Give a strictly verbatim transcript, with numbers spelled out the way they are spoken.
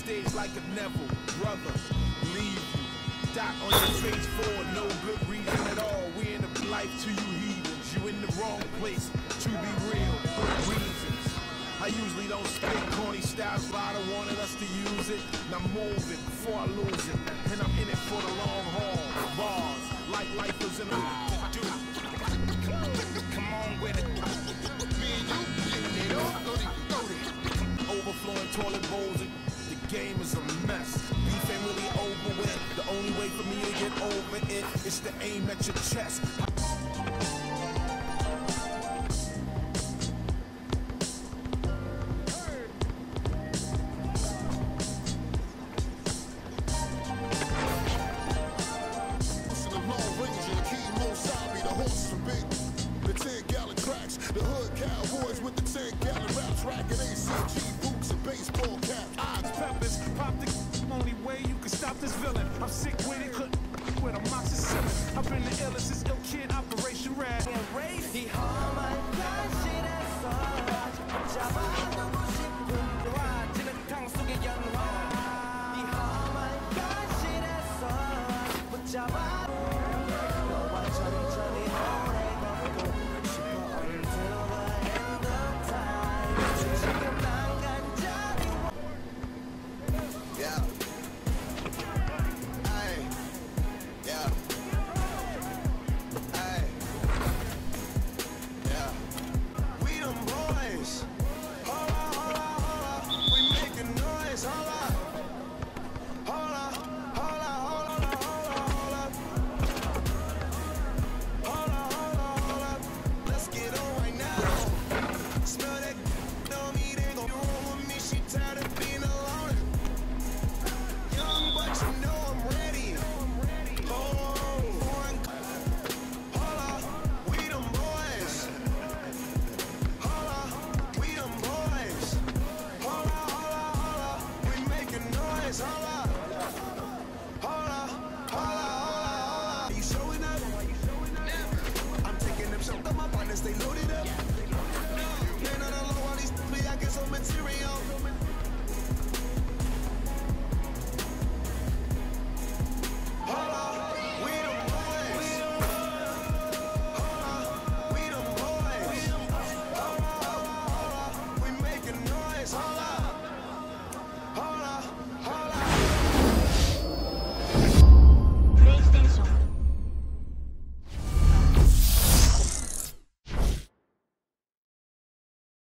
stage like a Neville. Brother, leave you. Dot on your face for no good reason at all. We in the life to you heathens. You in the wrong place, to be real. Reasons. I usually don't spit corny styles, but I wanted us to use it. Now move it before I lose it. And I'm in it for the long haul. Bars, like lifers in a dude. Come on with it. Me and you, get it up, go to, go to. Overflowing toilet bowls. The game is a mess. Beef ain't really over with. The only way for me to get over it is to aim at your chest. The hood cowboys with the ten gallon raps, racking A C G boots and baseball caps. Odds, peppers, pop the only way you can stop this villain. I'm sick with it, couldn't with a moxicillin. I've been the illest, this ill kid, Operation Red. 이 험한 현실에서 잡아두고 싶은 와 진흙탕 속의 연화. 이 험한 현실에서 붙잡아 너와 천천히 오래가고 싶어 until the end of time. 지금 난 간절히 Yeah. Ay. Yeah. Ay. Yeah. We them boys. Hold up, hold up, hold up. We making noise. Hold up. Hold up, hold up, hold up, hold up, hold up. Hold up, hold up, hold up. Let's get on right now. Smell that on me, they gon' do it with me. She tired of being alone. Young, but you know I'm ready. Oh, one. Hold up, we them boys. Hold up, we them boys. Hold up, hold up, hold up. We making noise. Hold up. Hold up, hold up, hold up. You showing up? I'm taking them shots on my partners, they loaded up.